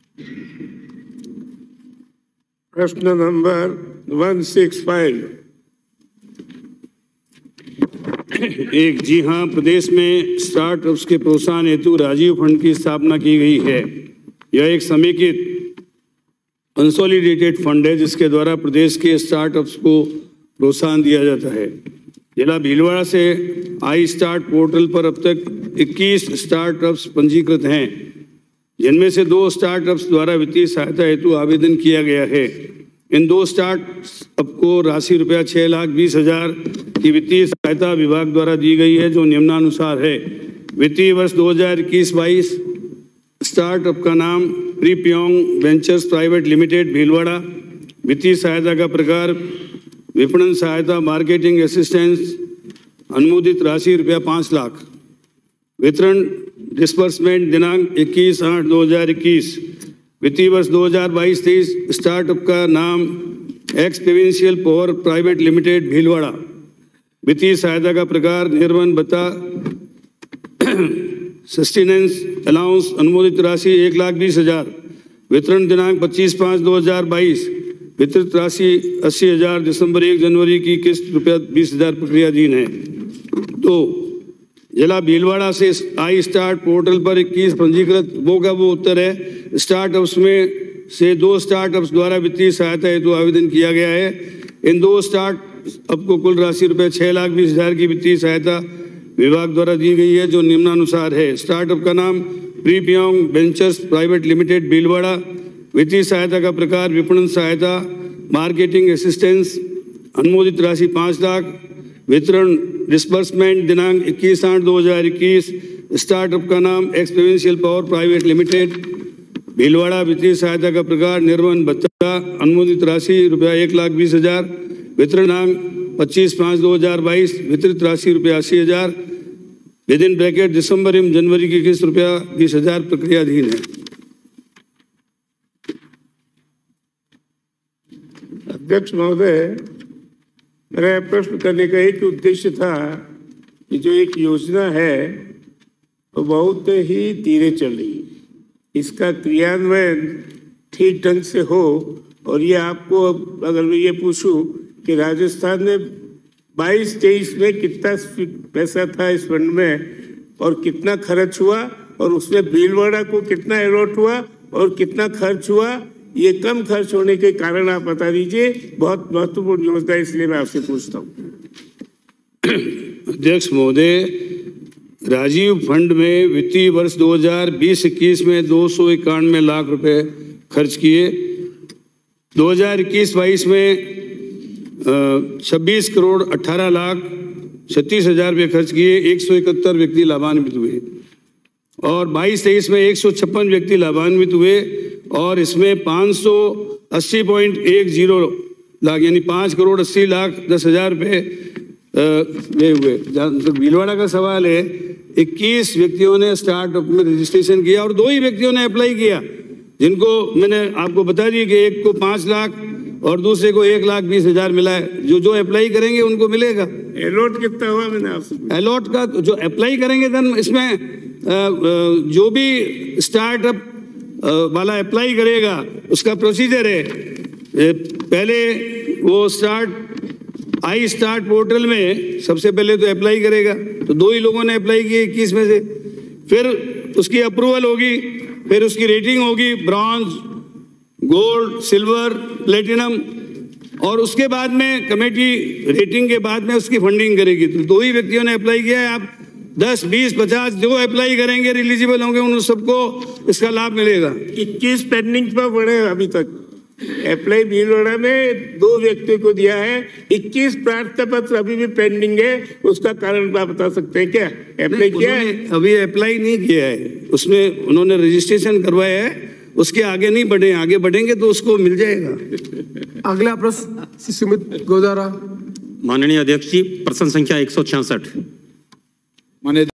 प्रश्न नंबर 165। जी हाँ, प्रदेश में स्टार्टअप्स के प्रोत्साहन हेतु राजीव फंड की स्थापना की गई है। यह एक समेकित कंसोलिडेटेड फंड है जिसके द्वारा प्रदेश के स्टार्टअप्स को प्रोत्साहन दिया जाता है। जिला भीलवाड़ा से आई स्टार्ट पोर्टल पर अब तक 21 स्टार्टअप्स पंजीकृत हैं, जिनमें से 2 स्टार्टअप्स द्वारा वित्तीय सहायता हेतु आवेदन किया गया है। इन 2 स्टार्टअप को राशि रुपया 6,20,000 की वित्तीय सहायता विभाग द्वारा दी गई है, जो निम्नानुसार है। वित्तीय वर्ष 2021-22 स्टार्टअप का नाम प्रीप्योंग वेंचर्स प्राइवेट लिमिटेड भीलवाड़ा। वित्तीय सहायता का प्रकार विपणन सहायता, मार्केटिंग असिस्टेंस। अनुमोदित राशि रुपया 5 लाख। वितरण डिस्बर्समेंट दिनांक 21/8/2021। वित्तीय वर्ष 2022-23 स्टार्टअप का नाम X provincial power private limited Bhilwara. वित्तीय सहायता का प्रकार निर्वहन भत्ता, सस्टेनेंस अलाउंस। अनुमोदित राशि 1,20,000। वितरण दिनांक 25/5/2022। वितरित राशि 80,000। दिसंबर 1 जनवरी की किस्त रुपया 20,000 प्रक्रियाधीन है। तो जिला भीलवाड़ा से आई स्टार्ट पोर्टल पर 21 पंजीकृत वो उत्तर है। स्टार्टअप्स में से 2 स्टार्टअप्स द्वारा वित्तीय सहायता हेतु आवेदन किया गया है। इन 2 स्टार्टअप को कुल राशि रुपये 6,20,000 की वित्तीय सहायता विभाग द्वारा दी गई है, जो निम्नानुसार है। स्टार्टअप का नाम प्रीप्योंग वेंचर्स प्राइवेट लिमिटेड भीलवाड़ा। वित्तीय सहायता का प्रकार विपणन सहायता, मार्केटिंग असिस्टेंस। अनुमोदित राशि 5 लाख। वितरण डिस्बर्समेंट दिनांक 21/8/2021। स्टार्टअप का नाम X provincial power private limited Bhilwara. वित्तीय सहायता का प्रकार निर्वहन भत्ता। अनुमोदित राशि रुपया 1,20,000। वितरण दिनांक 25/5/2022। वितरित राशि रुपया 80,000। विद इन ब्रैकेट दिसंबर एवं जनवरी की किस्त रुपया 20,000 प्रक्रियाधीन है। अध्यक्ष महोदय, मेरा प्रश्न करने का एक उद्देश्य था कि जो एक योजना है वो बहुत ही धीरे चल रही है, इसका क्रियान्वयन ठीक ढंग से हो। और ये आपको अगर मैं ये पूछूं कि राजस्थान में 22-23 में कितना पैसा था इस फंड में और कितना खर्च हुआ, और उसमें भीलवाड़ा को कितना अलॉट हुआ और कितना खर्च हुआ, ये कम खर्च होने के कारण आप बता दीजिए। बहुत महत्वपूर्ण योजना है, इसलिए मैं आपसे पूछता हूँ। अध्यक्ष महोदय, राजीव फंड में वित्तीय वर्ष 2020-21 में 291 लाख रुपए खर्च किए। 2021-22 में 26 करोड़ 18 लाख 36 हजार रुपये खर्च किए। 171 व्यक्ति लाभान्वित हुए और 22-23 में 156 व्यक्ति लाभान्वित हुए, और इसमें 580.10 लाख यानी 5 करोड़ 80 लाख 10 हजार रुपये ये हुए। जहाँ भीलवाड़ा का सवाल है, 21 व्यक्तियों ने स्टार्टअप में रजिस्ट्रेशन किया और 2 ही व्यक्तियों ने अप्लाई किया, जिनको मैंने आपको बता दिया कि एक को 5 लाख और दूसरे को 1,20,000 मिला है। जो अप्लाई करेंगे उनको मिलेगा। अलॉट कितना हुआ मैंने आपसे? अलॉट का जो अप्लाई करेंगे धन, इसमें जो भी स्टार्टअप वाला अप्लाई करेगा उसका प्रोसीजर है। पहले वो आई स्टार्ट पोर्टल में सबसे पहले तो अप्लाई करेगा, तो 2 ही लोगों ने अप्लाई किए 21 में से। फिर उसकी अप्रूवल होगी, फिर उसकी रेटिंग होगी, ब्रॉन्ज, गोल्ड, सिल्वर, प्लेटिनम, और उसके बाद में कमेटी रेटिंग के बाद में उसकी फंडिंग करेगी। तो 2 ही व्यक्तियों ने अप्लाई किया है। आप 10, 20, 50 जो अप्लाई करेंगे एलिजिबल होंगे उन सबको इसका लाभ मिलेगा। 21 पेंडिंग पर पड़े अभी तक। अप्लाई भीलवाड़ा में 2 व्यक्तियों को दिया है, 21 प्रार्थना पत्र अभी भी पेंडिंग है। उसका कारण आप बता सकते हैं क्या? अप्लाई किया है? अभी अप्लाई नहीं किया है, उसमें उन्होंने रजिस्ट्रेशन करवाया है, उसके आगे नहीं बढ़े। आगे बढ़ेंगे तो उसको मिल जाएगा। अगला प्रश्न सुमित गोदारा। माननीय अध्यक्ष जी, प्रश्न संख्या 166। माननीय